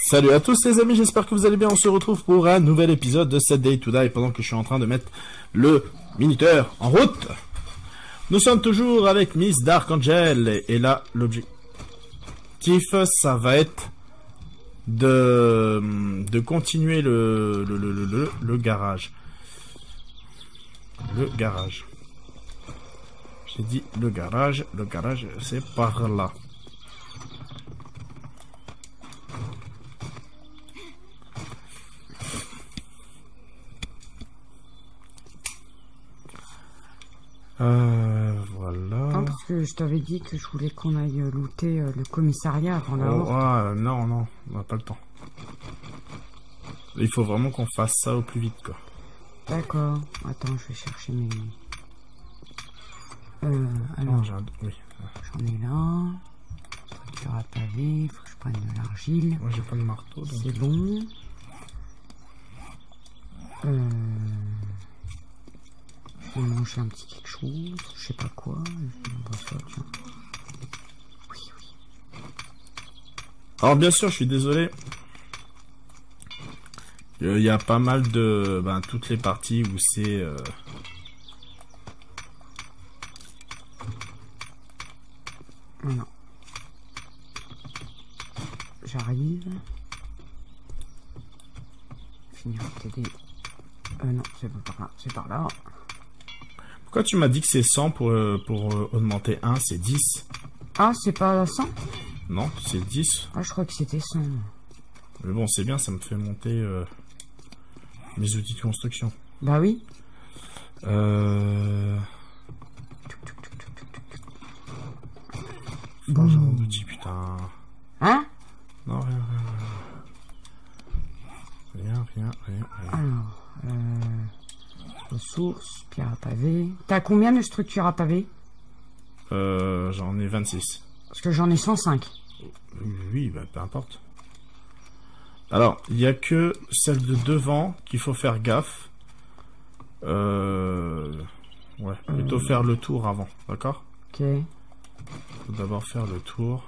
Salut à tous les amis, j'espère que vous allez bien. On se retrouve pour un nouvel épisode de cette Day to Die pendant que je suis en train de mettre le minuteur en route. Nous sommes toujours avec Miss Dark Angel et là l'objectif ça va être de continuer le garage. Le garage. J'ai dit le garage c'est par là. Voilà. Non, parce que je t'avais dit que je voulais qu'on aille looter le commissariat avant la horde. Non, on n'a pas le temps. Il faut vraiment qu'on fasse ça au plus vite, quoi. D'accord. Attends, je vais chercher mes... alors, oui. J'en ai là. Structure à pavé, il faut que je prenne de l'argile. Moi, j'ai pas de marteau, donc... C'est bon. Je vais manger un petit quelque chose, je sais pas quoi. Oui. Alors bien sûr, je suis désolé. Il y a pas mal de... toutes les parties où c'est... Non. J'arrive. Finir TD. Non, c'est pas par là, c'est par là. Pourquoi tu m'as dit que c'est 100 pour augmenter 1, c'est 10? Ah, c'est pas 100? Non, c'est 10. Ah, je crois que c'était 100. Mais bon, c'est bien, ça me fait monter mes outils de construction. Bah oui. Bon, j'ai un outil, putain. Hein? Non, rien. Alors, ressources, pierre à pavé. T'as combien de structures à pavé? J'en ai 26. Parce que j'en ai 105. Oui, peu importe. Alors, il n'y a que celle de devant qu'il faut faire gaffe. Ouais, plutôt faire le tour avant, d'accord? Ok. Faut d'abord faire le tour.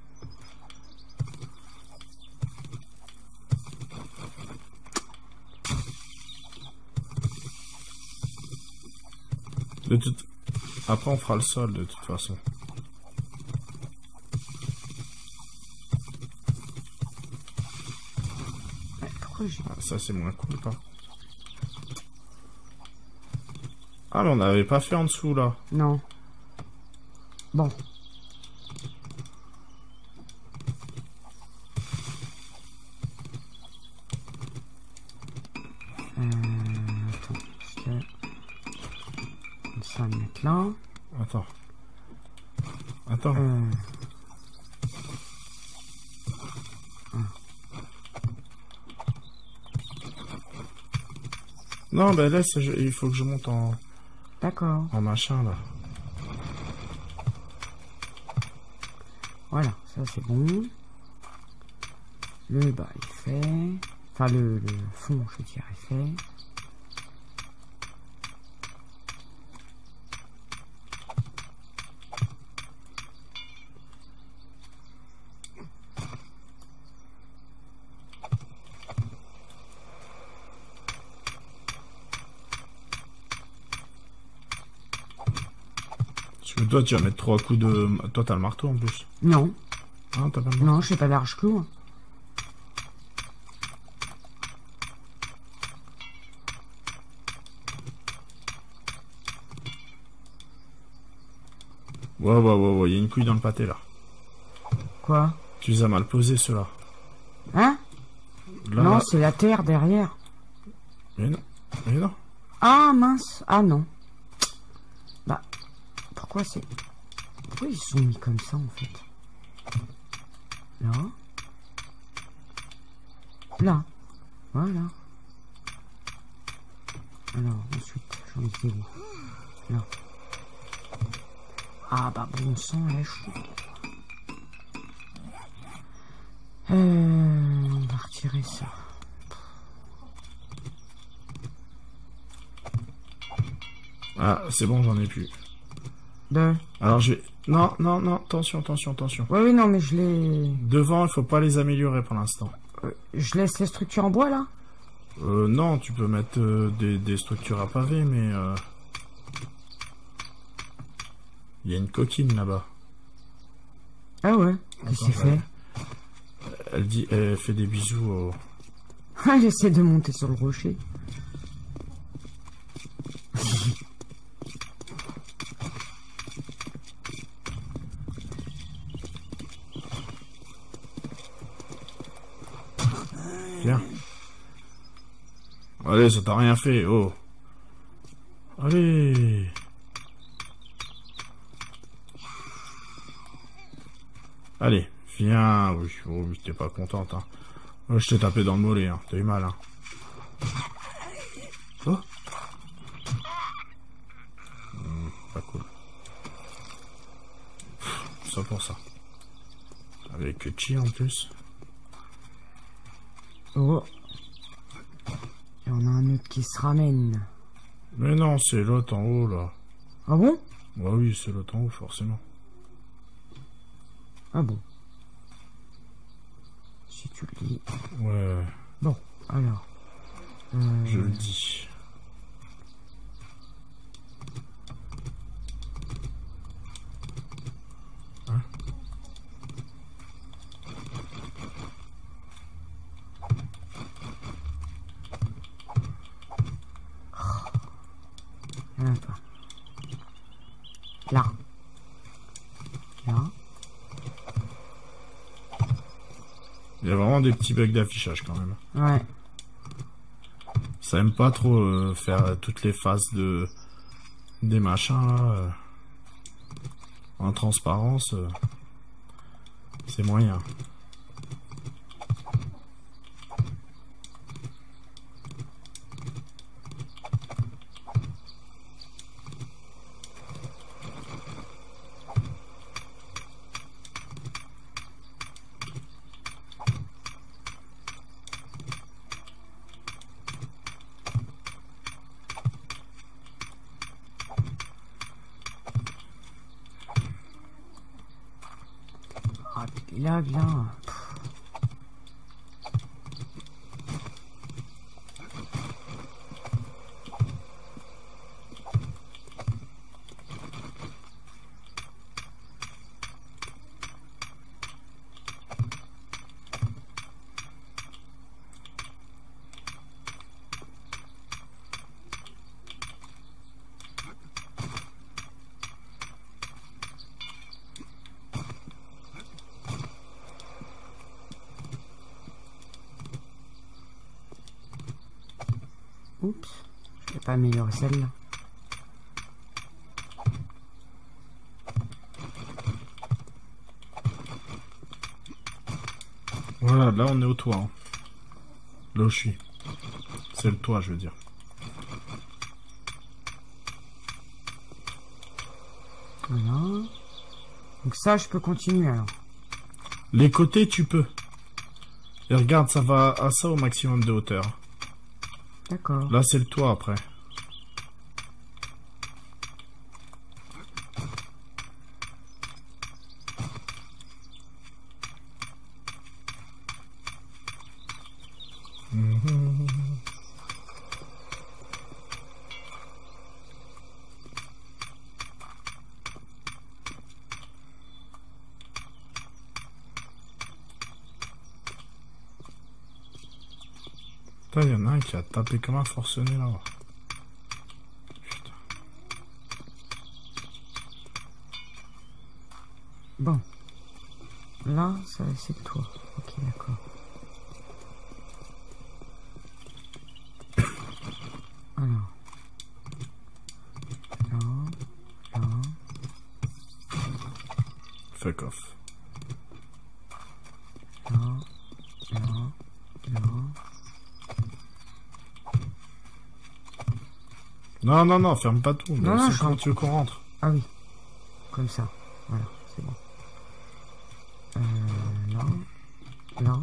Après, on fera le sol de toute façon. Ça, c'est moins cool, pas. Ah, mais on n'avait pas fait en dessous, là. Non. Bon. Attends, parce que... ça va me mettre là. Attends. Non, laisse, il faut que je monte en... D'accord. En machin, là. Voilà, ça c'est bon. Le bas est fait. Enfin, le fond, je veux dire, est fait. Toi, tu vas mettre 3 coups de... Toi, t'as le marteau, en plus. Non. Ah, t'as pas le marteau. Non, je fais pas large clou. Ouais, il y a une couille dans le pâté, là. Quoi? Tu les as mal posés, ceux-là. Hein? Là, non, là... c'est la terre derrière. Mais non. Ah, mince. Ah, non. Bah, pourquoi ils sont mis comme ça, en fait? Là. Là. Voilà. Alors, ensuite, j'en ai fait où? Là. Ah, bah, bon sang, la chou. On va retirer ça. Ah, c'est bon, j'en ai plus. Alors je vais... Non, attention. Oui, non, mais je l'ai... Devant, il faut pas les améliorer pour l'instant. Je laisse les structures en bois, là? Non, tu peux mettre des structures à pavé, mais... Il y a une coquine là-bas. Ah ouais? Qu'est-ce que c'est fait? Elle fait des bisous au... Ah, j'essaie de monter sur le rocher. Viens. Allez, ça t'a rien fait, oh. Allez. Allez, viens. Oui, oh, oui, t'es pas contente, hein. Oh, je t'ai tapé dans le mollet, hein. T'as eu mal, hein. Oh. Pas cool. Ça pour ça. Avec Chi en plus. Oh. Et on a un autre qui se ramène. Mais non, c'est l'autre en haut, là. Ah bon? Bah oui, c'est l'autre en haut, forcément. Ah bon? Si tu le dis. Ouais. Bon, alors. Je le dis. Hein? Attends. Là. Là. Il y a vraiment des petits bugs d'affichage quand même. Ouais. Ça aime pas trop faire toutes les phases des machins là. En transparence. C'est moyen. Ah, là, là. Oups, je vais pas améliorer celle-là. Voilà, là on est au toit. Hein. Là où je suis. C'est le toit, je veux dire. Voilà. Donc ça, je peux continuer alors. Les côtés, tu peux. Et regarde, ça va à ça au maximum de hauteur. D'accord. Là, c'est le toit après. Putain, il y en a un qui a tapé comme un forcené là. Putain. Bon. Là, ça c'est le toit. Ok, d'accord. Alors. Là. Là. Fuck off. Là. Là. Là. Non, non, non, ferme pas tout. Non, non, c'est quand tu veux qu'on rentre. Ah oui. Comme ça. Voilà, c'est bon. Là. Là.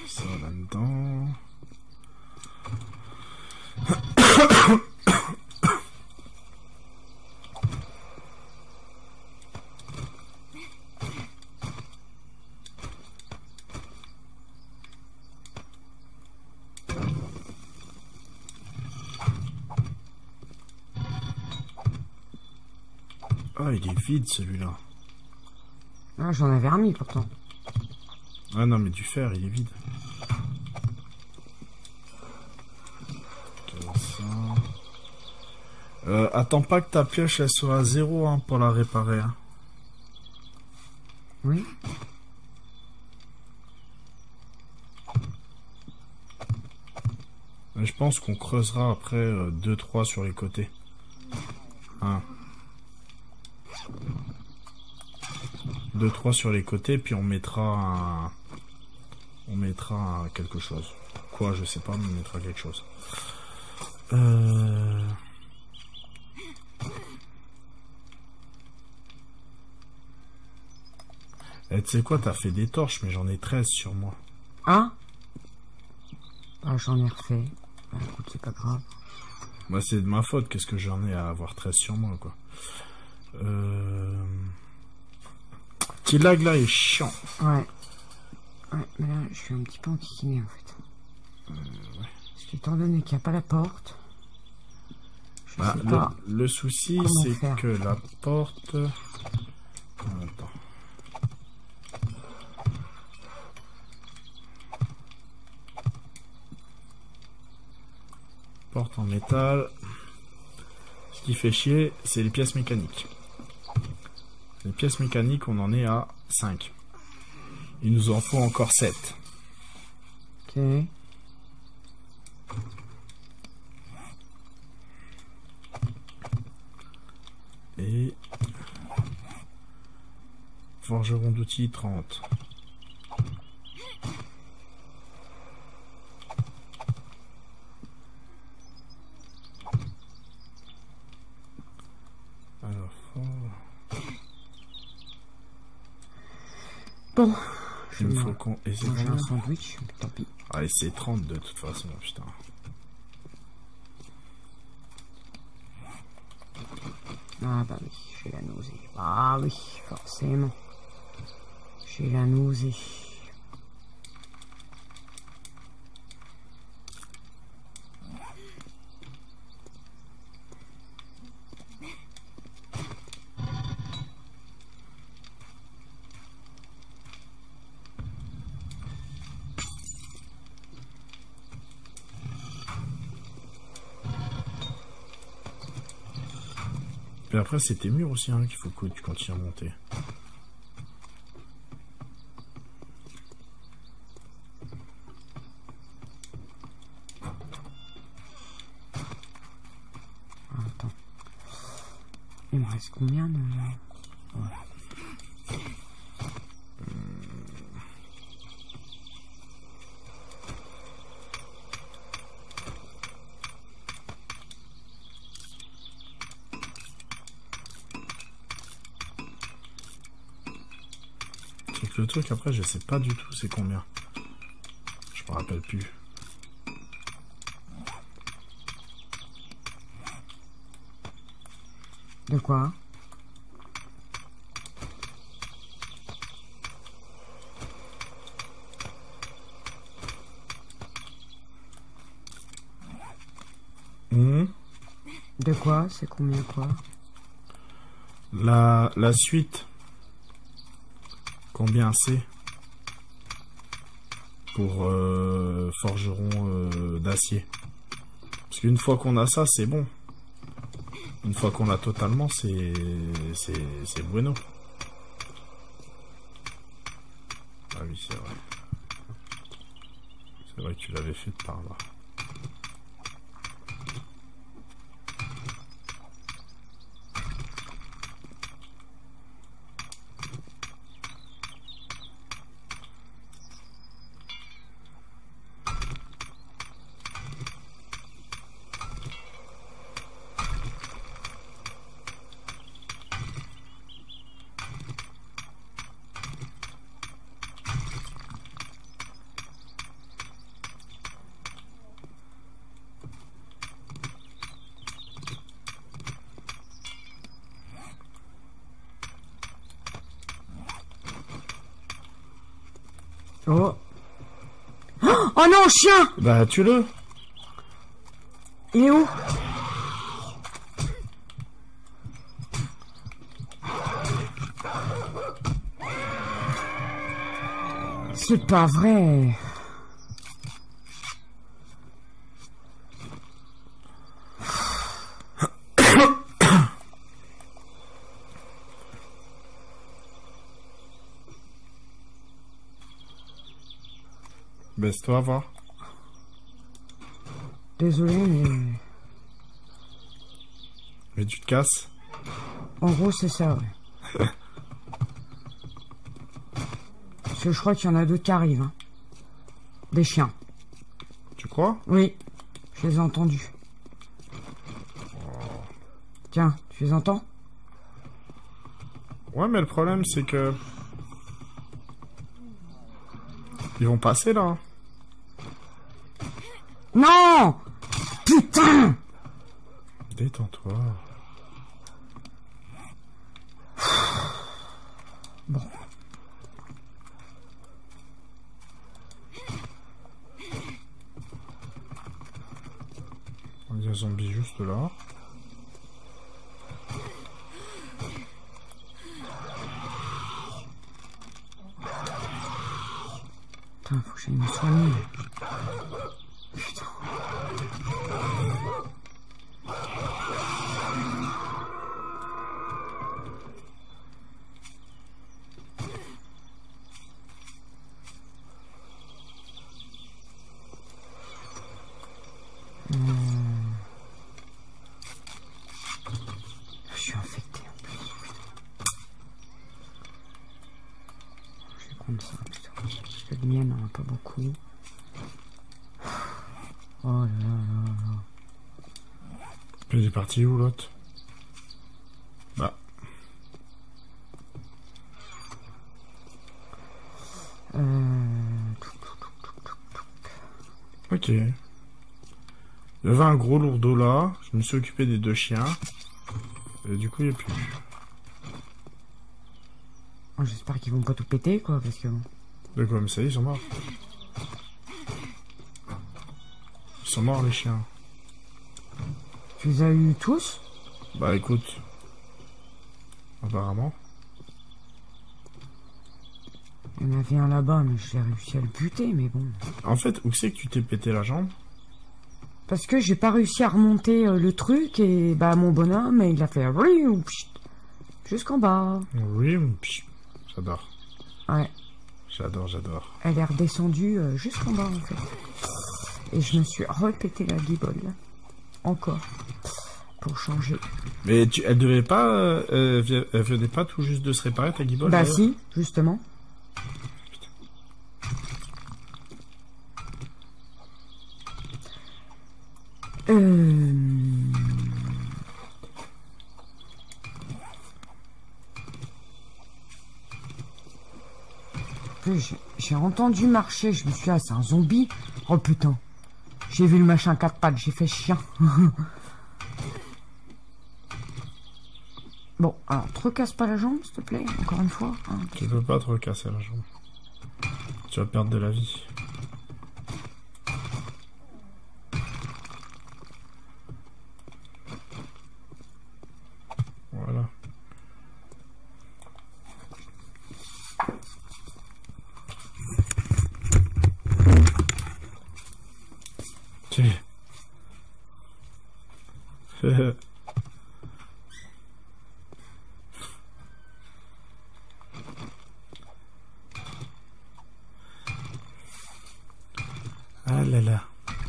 Ça là-dedans. Ah, il est vide celui-là. Ah, j'en avais remis pourtant. Ah non, mais du fer, il est vide. Comme ça. Attends pas que ta pioche elle soit à 0 hein, pour la réparer. Hein. Oui. Je pense qu'on creusera après 2-3 sur les côtés. Hein. 2-3 sur les côtés, puis on mettra quelque chose. Quoi, je sais pas, mais on mettra quelque chose. Tu sais quoi, t'as fait des torches, mais j'en ai 13 sur moi. Ah, bah, j'en ai refait. Bah, écoute, c'est pas grave. Moi, c'est de ma faute, qu'est-ce que j'en ai à avoir 13 sur moi, quoi. Petit lag là est chiant. Ouais. Ouais, mais là, je suis un petit peu enquiquiné en fait. Ouais. Parce qu'étant donné qu'il n'y a pas la porte, je Bah, sais pas. le souci, c'est que la porte... Attends. Porte en métal. Ce qui fait chier, c'est les pièces mécaniques. Les pièces mécaniques, on en est à 5. Il nous en faut encore 7. Ok. Et... Forgeron d'outils 30. Alors, Bon. il me faut qu'on... Et c'est manger combien un sandwich, tant pis. Ah, et c'est 30 de toute façon, putain. Ah bah oui, j'ai la nausée. Ah oui, forcément. J'ai la nausée. Et après, c'est tes murs aussi hein, qu'il faut que tu continues à monter. Attends. Il me reste combien de... Le truc après je sais pas du tout c'est combien. Je me rappelle plus. De quoi? De quoi? C'est combien quoi? La suite. Combien c'est pour forgeron d'acier? Parce qu'une fois qu'on a ça, c'est bon. Une fois qu'on l'a totalement, c'est bueno. Ah oui, c'est vrai. C'est vrai que tu l'avais fait par là. Oh. Oh non, chien! Bah, tue-le. Il est où? C'est pas vrai. Baisse-toi, voir. Désolé, mais... Mais tu te casses. En gros, c'est ça, ouais. Parce que je crois qu'il y en a d'autres qui arrivent. Hein. Des chiens. Tu crois? Oui, je les ai entendus. Tiens, tu les entends? Ouais, mais le problème, c'est que... Ils vont passer, là. Non! Putain! Détends-toi. Bon. Il y a un zombie juste là. Putain, faut que j'aille me soigner. Putain. Je suis infecté en plus. Je vais prendre ça plutôt. Parce que le mien n'en a pas beaucoup. Oh là là là. Il est parti où l'autre? Bah. Ok. Il y avait un gros lourdeau là. Je me suis occupé des 2 chiens. Et du coup, il n'y a plus. Oh, j'espère qu'ils vont pas tout péter, quoi, parce que... De quoi? Mais ça y est, ils sont morts. Ils sont morts, les chiens. Tu les as eu tous? Bah, écoute. Apparemment. Il y en avait un là-bas, mais j'ai réussi à le buter, mais bon... En fait, où c'est que tu t'es pété la jambe? Parce que j'ai pas réussi à remonter le truc, et bah mon bonhomme, il a fait... Jusqu'en bas. Oui, pff, j'adore. Ouais. J'adore. Elle est redescendue jusqu'en bas, en fait. Et je me suis repété la guibole. Encore. Pour changer. Mais elle devait pas... elle venait pas tout juste de se réparer, ta guibole? Bah si, justement. J'ai entendu marcher, je me suis dit, ah, c'est un zombie. Oh putain. J'ai vu le machin 4 pattes, j'ai fait chien. Bon, alors, te recasse pas la jambe, s'il te plaît, encore une fois. Hein. Tu peux pas te recasser la jambe. Tu vas perdre de la vie. Voilà. Ah là là.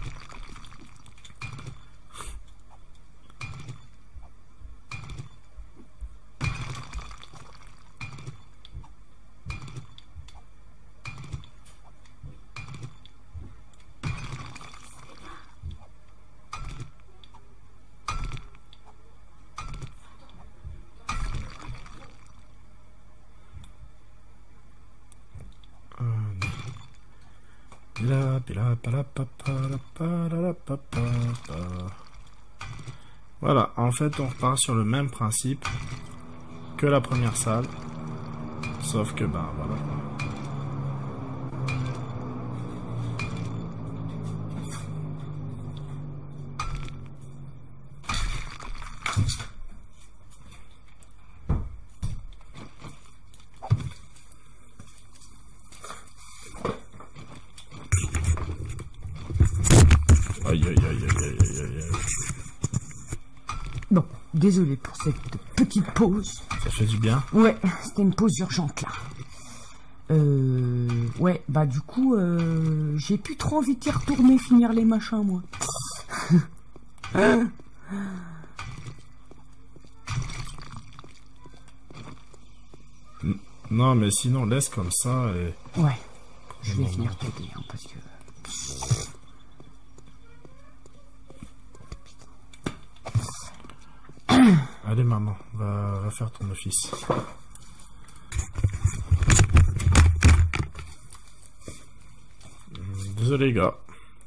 Voilà, en fait on repart sur le même principe que la première salle, sauf que bah voilà. Aïe, aïe, aïe, aïe, aïe, aïe, aïe. Bon, désolé pour cette petite pause. Ça fait du bien. Ouais, c'était une pause urgente là. Ouais, bah du coup, j'ai plus trop envie d'y retourner finir les machins, moi. Non, mais sinon, laisse comme ça et... Ouais, je vais venir t'aider, hein, parce que... Allez, maman, va faire ton office. Désolé, gars.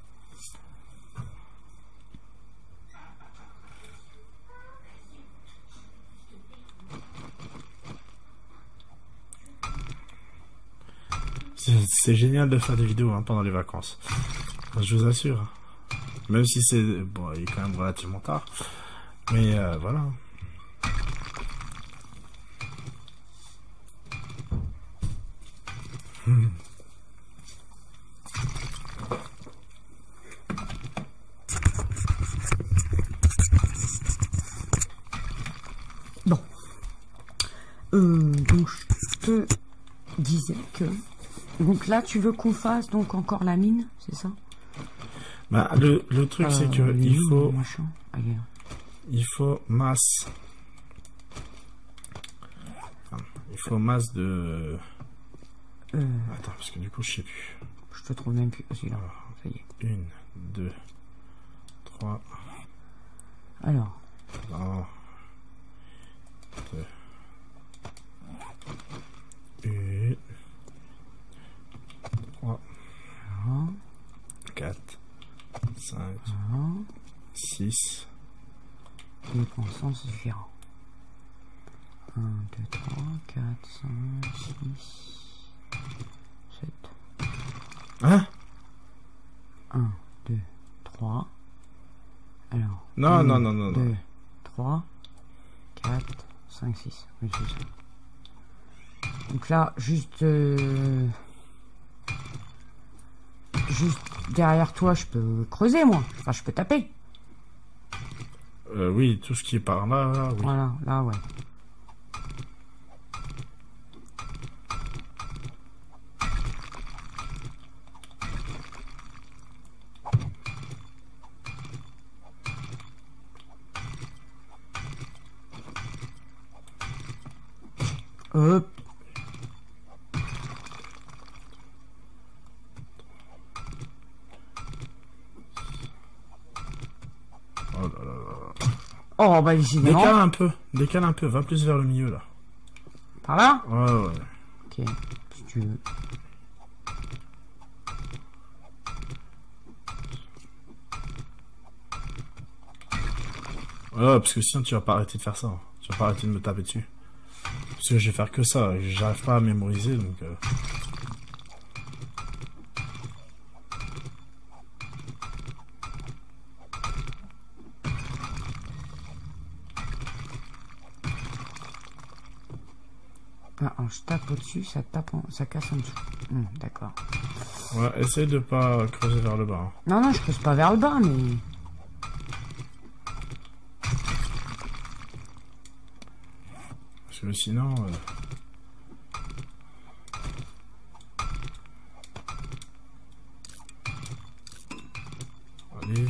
C'est génial de faire des vidéos hein, pendant les vacances. Je vous assure. Même si c'est... Bon, il est quand même relativement tard. Mais voilà. Bon. Donc je te disais que... Donc là, tu veux qu'on fasse donc encore la mine, c'est ça? Bah, le truc, c'est que il faut... Allez. Il faut masse. Enfin, il faut masse de... Attends, parce que du coup, je sais plus. Je te trouve même plus. Celui-là. Ça y est. 1, 2, 3... Alors. 1, 2... 1... 3... 4... 5... 6... Les points sens différents. 1, 2, 3, 4, 5, 6, 7. Hein? 1, 2, 3. Alors. Non, 1, non, non, non, 2, non. 3, 4, 5, 6. Oui, c'est ça. Donc là, juste derrière toi, je peux creuser, moi. Enfin, je peux taper. Oui, tout ce qui est par là, là, oui. Voilà, là, ouais. Hop. Oh là là là. Oh, bah, ici, Décale un peu, va plus vers le milieu, là. Par là? Ouais, ouais. Ok, si tu veux. Ouais, parce que sinon, tu vas pas arrêter de faire ça. Hein. Tu vas pas arrêter de me taper dessus. Parce que je vais faire que ça, j'arrive pas à mémoriser, donc... Ah, je tape au-dessus, ça tape ça casse en dessous. D'accord. Ouais, essaye de pas creuser vers le bas. Hein. Non, non, je creuse pas vers le bas, mais... Parce que sinon... Allez...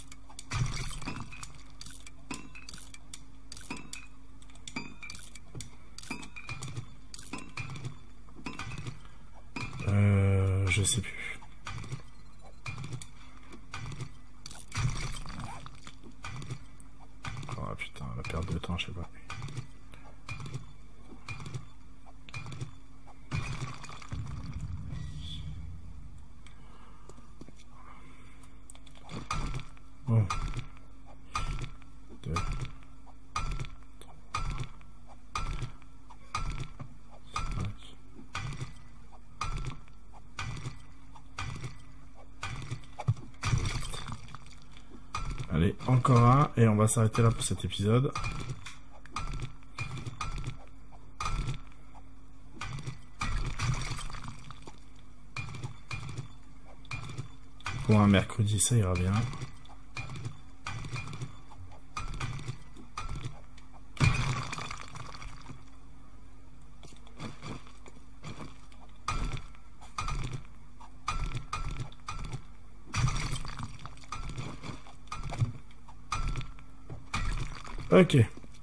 Je sais plus. Oh putain, la perte de temps, je sais pas. Bon. 2. 5. Allez, encore un, et on va s'arrêter là pour cet épisode. Pour un mercredi, ça ira bien. Ok.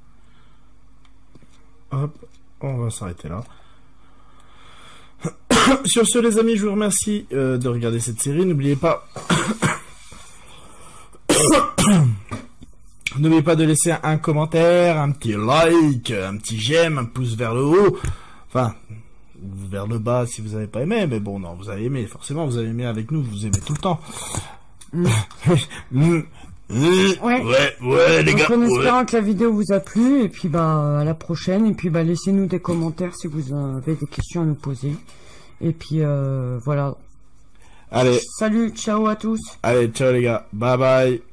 Hop, on va s'arrêter là. Sur ce, les amis, je vous remercie de regarder cette série. N'oubliez pas... N'oubliez pas de laisser un commentaire, un petit like, un petit j'aime, un pouce vers le haut. Enfin, vers le bas si vous n'avez pas aimé. Mais bon, non, vous avez aimé. Forcément, vous avez aimé avec nous. Vous aimez tout le temps. Ouais, les gars. En espérant que la vidéo vous a plu, et puis à la prochaine, et puis laissez-nous des commentaires si vous avez des questions à nous poser. Et puis voilà. Allez. Salut, ciao à tous. Allez, ciao les gars. Bye bye.